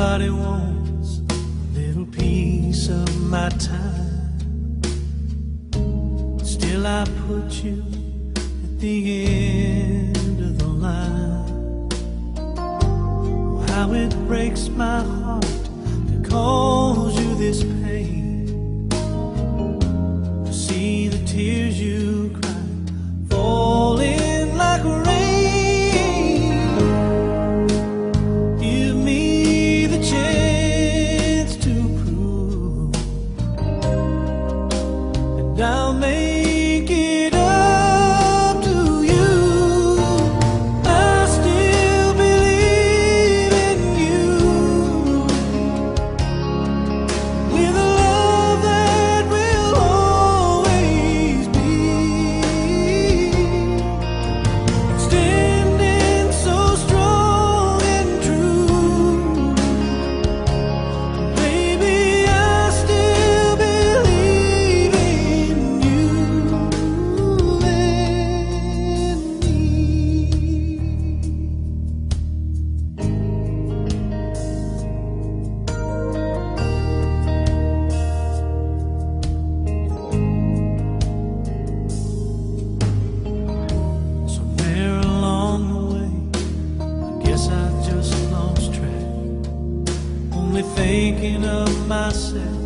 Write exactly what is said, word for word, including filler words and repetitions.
Somebody wants a little piece of my time. Still I put you at the end of the line. Oh, how it breaks my heart to cause you this pain, to see the tears you cry falling like rain. Give me the chance to prove, and I'll make it up to you. I still believe in you, with a love that will always be. Standing so strong and true, baby, I still believe in you and me. Somewhere along the way, I guess I just lost track, only thinking of myself